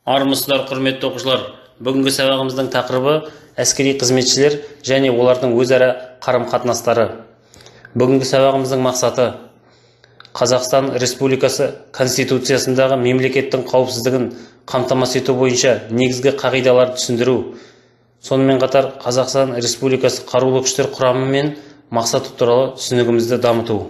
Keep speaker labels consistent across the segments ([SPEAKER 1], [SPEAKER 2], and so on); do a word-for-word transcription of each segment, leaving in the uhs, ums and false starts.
[SPEAKER 1] Армысыздар, құрметті оқушылар. Бүгінгі сабағымыздың тақырыбы әскери қызметшілер және олардың өзара қарым-қатынастары. Бүгінгі сабағымыздың мақсаты Қазақстан Республикасы Конституциясындағы мемлекеттің қауіпсіздігін қамтамасыз ету бойынша негізгі қағидаларды түсіндіру. Сонымен қатар Қазақстан Республикасы қарулы күштер құрамы мен мақсаты туралы түсінігімізді дамыту.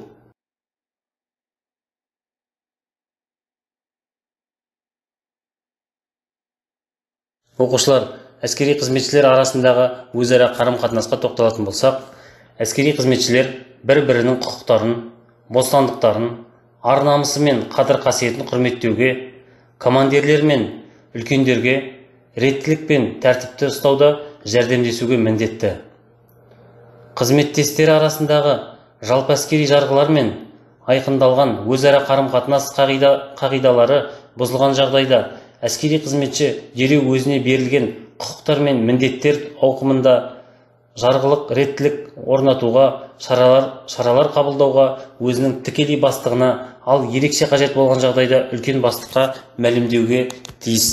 [SPEAKER 1] Оқушылар, әскери қызметшілер арасындағы өзара қарым-қатынасқа тоқталатын болсақ, әскери қызметшілер бір-бірінің құқықтарын, бостандықтарын, ар-намысы мен қадір-қасиетін құрметтеуге, командирлер мен үлкендерге реттілік пен тәртіпті ұстауда жәрдемдесуге міндетті. Қызметтестері арасындағы жалпы әскери жарғылар мен айқындалған өзара қарым-қатынас қағидалары бұзылған жағдайда әскери қызметші дереу өзіне берілген құқықтар мен міндеттер ауқымында жарғылық реттілік орнатуға, шаралар, шаралар қабылдауға өзінің тікелей бастығына, ал ерекше қажет болған жағдайда үлкен бастыққа мәлімдеуге тиіс.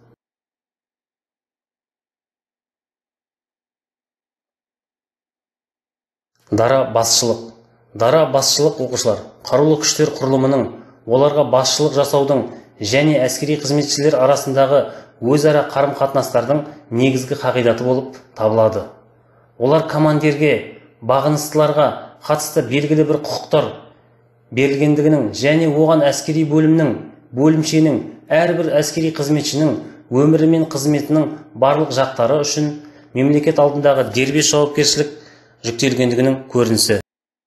[SPEAKER 1] Дара басшылық. Дара басшылық оқушылар, қарулы күштер құрылымының, оларға басшылық жасаудың және әскери қызметшілер арасындағы өзара қарым-қатынастардың негізгі қағидаты болып табылады. Олар командирге, бағыныстыларға қатысты белгілі бір құқықтар берілгендігінің және оған әскери бөлімнің, бөлімшенің, әрбір әскери қызметшінің өмірі мен қызметінің барлық жақтары үшін мемлекет алдындағы дербес жауапкершілік жүктелгендігінің көрінісі.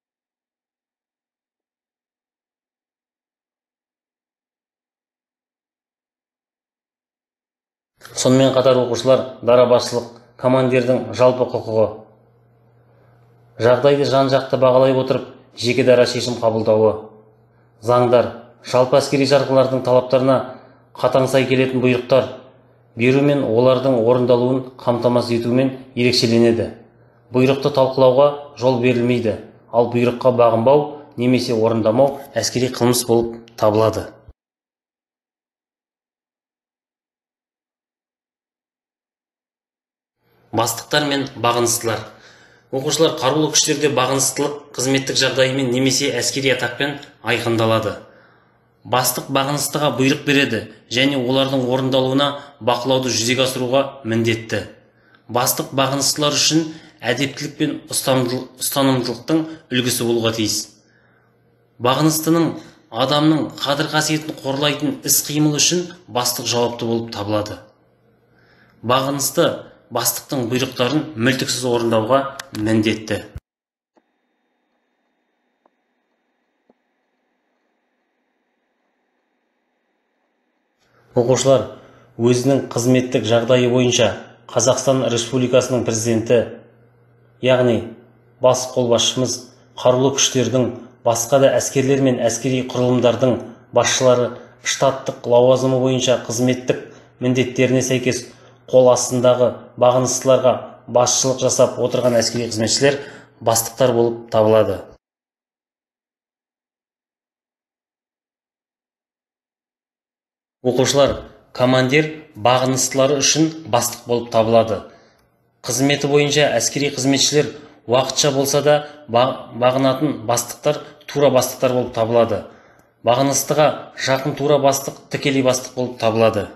[SPEAKER 1] Сонымен қатар оқушылар, дара басшылық командирдің жалпы құқығы. Жағдайды жан-жақты бағалай отырып, жеке дара шешім қабылдауы. Заңдар, жалпы әскери жарғылардың талаптарына қатаң сай келетін бұйрықтар беру мен олардың орындалуын қамтамасыз етумен ерекшеленеді. Бұйрықты талқылауға жол берілмейді, ал бұйрыққа бағынбау немесе орындамау әскери қылмыс болып табылады. Бастықтар мен бағыныстылар. Оқушылар, қарулы күштерде бағыныстылық қызметтік жағдайымен немесе әскери атақпен айқындалады. Бастық бағыныстыға бұйрық береді және олардың орындалуына бақылауды жүзеге асыруға міндетті. Бастық бағыныстылар үшін әдептілік пен ұстанымдылықтың үлгісі болуға тиіс. Бағыныстының адамның қадір-қасиетін қорлайтын іс-қимыл үшін бастық жауапты болып табылады. Бағынысты бастықтың бұйрықтарын мүлтіксіз орындауға міндетті. Оқушылар, өзінің қызметтік жағдайы бойынша Қазақстан Республикасының президенті, яғни бас қолбасшымыз, қарулы күштердің, басқа да әскерлер мен әскери құрылымдардың басшылары штаттық лауазымы бойынша қызметтік міндеттеріне сәйкес қол астындағы бағыныстыларға басшылық жасап отырған әскери қызметшілер бастықтар болып табылады. Оқушылар, командир бағыныстылары үшін бастық болып табылады. Қызметі бойынша әскери қызметшілер уақытша болса да бағынатын бастықтар тура бастықтар болып табылады. Бағыныстыға жақын тура бастық тікелей бастық болып табылады.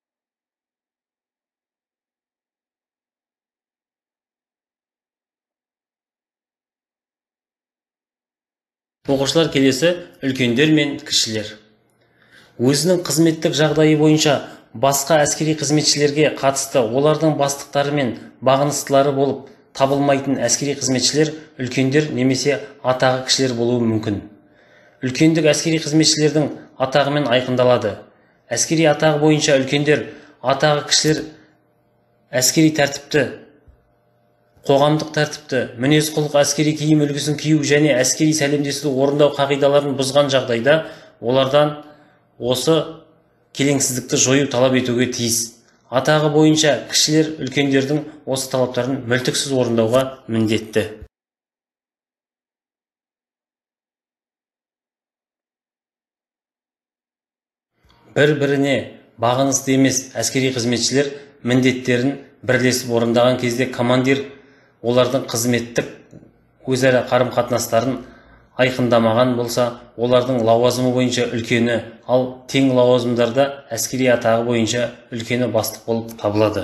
[SPEAKER 1] Оқушылар, келесі үлкендер мен кішілер. Өзінің қызметтік жағдайы бойынша басқа әскери қызметшілерге қатысты олардың бастықтары мен бағыныстылары болып табылмайтын әскери қызметшілер үлкендер немесе атағы кішілер болуы мүмкін. Үлкендік әскери қызметшілердің атағымен айқындалады. Әскери атағы бойынша үлкендер, атағы кішілер әскери тәртіпті, қоғамдық тәртіпті, мінез-құлық, әскери киім үлгісін кию және әскери сәлемдесуді орындау қағидаларын бұзған жағдайда олардан осы келеңсіздікті жою талап етуге тиіс. Атағы бойынша кішілер үлкендердің осы талаптарын мүлтіксіз орындауға міндетті. бір-біріне бағынысты емес әскери қызметшілер міндеттерін бірлесіп орындаған кезде командир олардың қызметтік өзара қарым-қатынастарын айқындамаған болса, олардың лауазымы бойынша үлкені, ал тең лауазымдарда әскери атағы бойынша үлкені бастық болып табылады.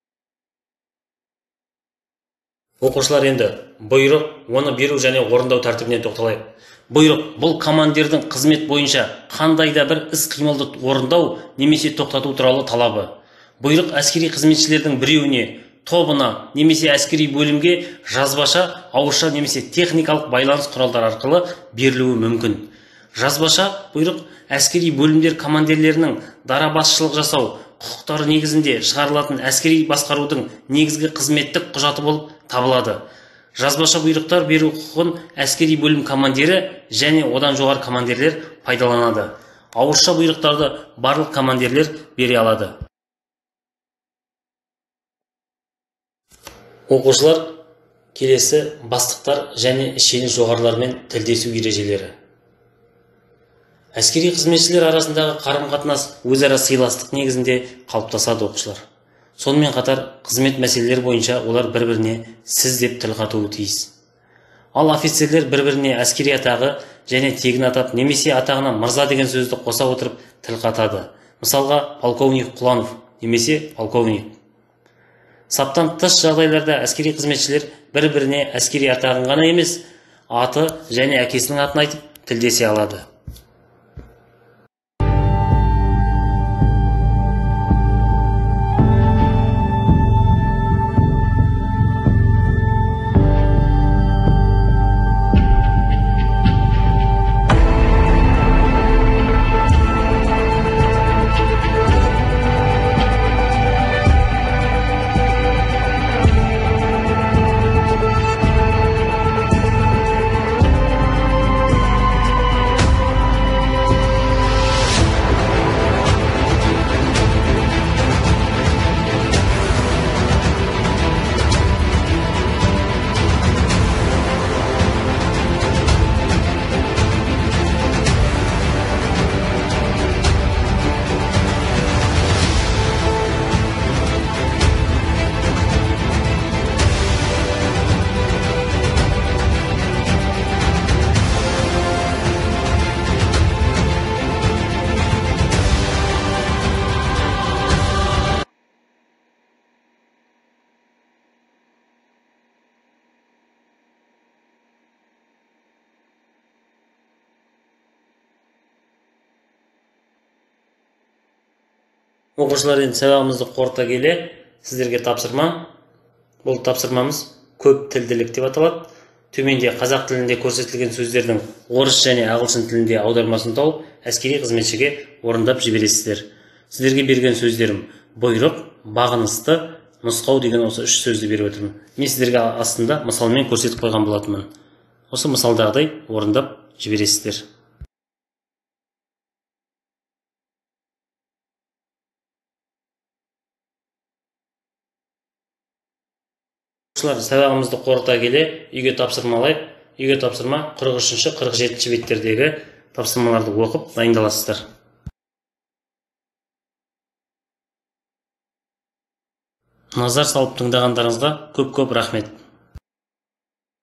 [SPEAKER 1] Оқушылар, енді бұйрық, оны беру және орындау тәртібіне тоқталайық. Бұйрық бұл командирдің қызмет бойынша қандай да бір іс-қимылды орындау немесе тоқтату туралы талабы. Бұйрық әскери қызметшілердің біреуіне, тобына немесе әскери бөлімге жазбаша, ауызша немесе техникалық байланыс құралдар арқылы берілуі мүмкін. Жазбаша бұйрық әскери бөлімдер командирлерінің дара басшылық жасау құқықтары негізінде шығарылатын әскери басқарудың негізгі қызметтік құжаты болып табылады. Жазбаша бұйрықтар беру құқығын әскери бөлім командирі және одан жоғары командирлер пайдаланады. Ауызша бұйрықтарды барлық командирлер бере алады. Оқушылар, келесі бастықтар және шені жоғарылармен тілдесу ережелері. Әскери қызметшілер арасындағы қарым-қатынас өзара сыйластық негізінде қалыптасады. Оқушылар, сонымен қатар қызмет мәселелері бойынша олар бір-біріне сіз деп тіл қатуы тиіс. Ал офицерлер бір-біріне әскери атағы және тегін атап немесе атағына мырза деген сөзді қоса отырып тіл қатады. Мысалға, полковник Құланов немесе полковник. Саптан тыс жағдайларда әскери қызметшілер бір-біріне әскери атағын ғана емес, аты және әкесінің атын айтып тілдесе алады. Оқушылар, енді сабағымызды қорыта келе, сіздерге тапсырма. Бұл тапсырмамыз көп тілділік деп аталады. Төменде қазақ тілінде көрсетілген сөздердің орыс және ағылшын тілінде аудармасын тауып, әскери қызметшіге орындап жібересіздер. Сіздерге берген сөздерім бұйрық, бағынысты, нұсқау деген осы үш сөзді беріп отырмын. Мен сіздерге астында мысалмен көрсетіп қойған болатынмын. Осы мысалдағыдай орындап жібересіздер. Сабағымызды қорыта келе, үйге тапсырмалайық. Үйге тапсырма қырық үшінші қырық жетінші беттердегі тапсырмаларды оқып дайындаласыздар. Назар салып тыңдағандарыңызға көп-көп рахмет.